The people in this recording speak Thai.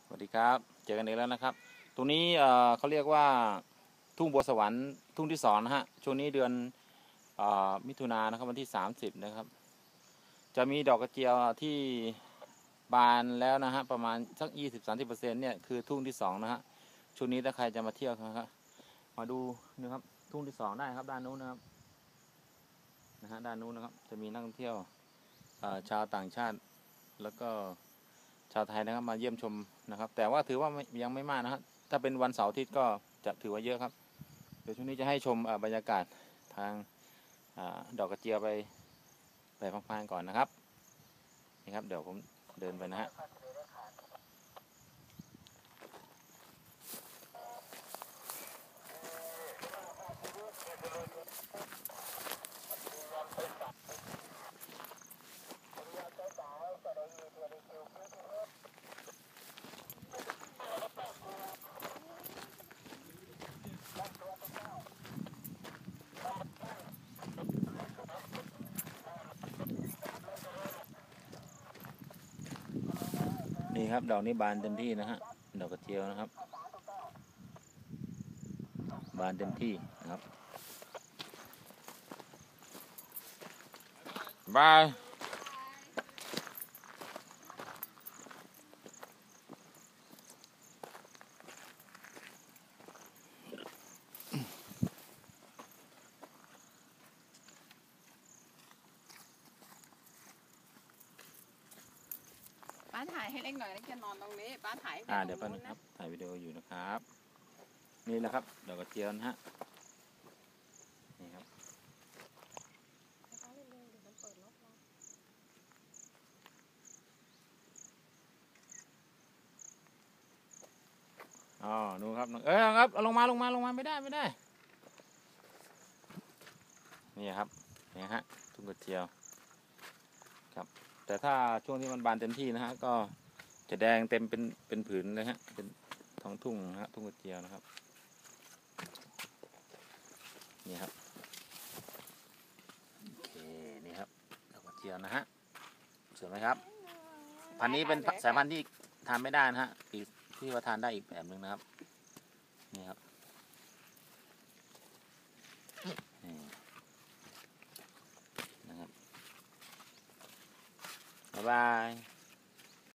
สวัสดีครับเจอกันอีกแล้วนะครับตรงนี้เขาเรียกว่าทุ่งบัวสวรรค์ทุ่งที่2นะฮะช่วงนี้เดือนมิถุนายนนะครับวันที่30นะครับจะมีดอกกระเจียวที่บานแล้วนะฮะประมาณสัก20-30%เนี่ยคือทุ่งที่2นะฮะช่วงนี้ถ้าใครจะมาเที่ยวนะครับมาดูนะครับทุ่งที่2ได้ครับด้านนู้นนะครับด้านนู้นนะครับจะมีนักท่องเที่ยวชาวต่างชาติแล้วก็ชาวไทยนะครับมาเยี่ยมชมนะครับแต่ว่าถือว่ายังไม่มากนะครับถ้าเป็นวันเสาร์อาทิตย์ก็จะถือว่าเยอะครับเดี๋ยวช่วงนี้จะให้ชมบรรยากาศทางดอกกระเจียวไปพังๆก่อนนะครับนี่ครับเดี๋ยวผมเดินไปนะฮะนี่ครับดอกนี้บานเต็มที่นะฮะดอกกระเจียวนะครับบานเต็มที่นะครับบายป้าถ่ายให้เล็กหน่อยแล้วจะนอนตรงนี้ป้าถ่ายเดี๋ยวแป๊บนึงครับถ่ายวิดีโออยู่นะครับนี่แหละครับดอกกระเจียวนะฮะนี่ครับดูครับครับลงมาไม่ได้นี่ครับนี่ฮะทุ่งกระเจียวครับแต่ถ้าช่วงที่มันบานเต็มที่นะฮะก็จะแดงเต็มเป็นผืนเลยฮะเป็นท้องทุ่งนะฮะทุ่งกระเจียวนะครับนี่ครับโอเคนี่ครับดอกกระเจียวนะฮะสวยไหมครับพันธุ์นี้เป็นสายพันธุ์ที่ทานไม่ได้นะฮะอีกที่ว่าทานได้อีกแบบหนึ่งนะครับนี่ครับนี่นะครับบ๊ายบาย